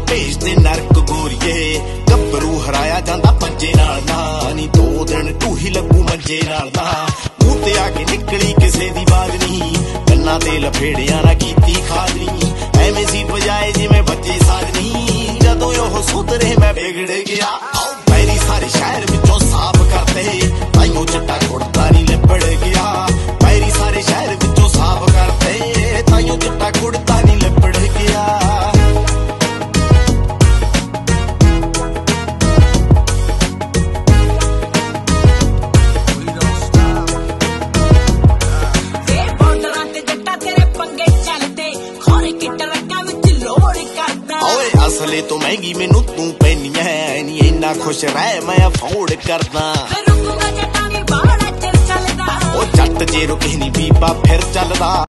ਭੇਜਦੇ ਨਰਕ ਗੋਰੀਏ ਗੱਭਰੂ ਹਰਾਇਆ ਜਾਂਦਾ ਪੰਜੇ ਨਾਲ ਨਾ ਨੀ 2 ਦਿਨ ਢੂਹੀ ਲੱਗੂ ਮੰਜੇ ਨਾਲ ਨਾ ਮੂੰਹ ਤੇ ਆ ਕੇ ਨਿਕਲੀ ਕਿਸੇ ਦੀ ਬਾਗ ਨਹੀਂ ਕੰਨਾਂ ਤੇ ਲਫੇੜਿਆਂ ਨਾ ਕੀਤੀ ਖਾਦਨੀ ਐਵੇਂ ਸੀ ਵਜਾਏ ਜਿਵੇਂ ਬੱਚੇ ਸਾਜਨੀ ਜਦੋਂ ਉਹ ਸੁਧਰੇ ਮੈਂ ਵਿਗੜ ਗਿਆ ਪੈਰੀ ਸਾਰੇ ਸ਼ਹਿਰ ਵਿੱਚੋਂ ਸਾਫ਼ ਕਰਤੇ ਤਾਈਓ ਚਿੱਟਾ ਕੁੜਤਾ ਨਹੀਂ ਲਿਬੜ ਗਿਆ ਪੈਰੀ ਸਾਰੇ ਸ਼ਹਿਰ ਵਿੱਚੋਂ ਸਾਫ਼ ਕਰਤੇ ਤਾਈਓ ਚਿੱਟਾ ਕੁੜਤਾ ਨਹੀਂ ਲਿਬੜ ਗਿਆ असले तो महंगी मैनू तू पैनी है नी इन्ना खुश रह मैं अफोर्ड करदा ओ जट जे रुके नी बीबा फिर चलदा।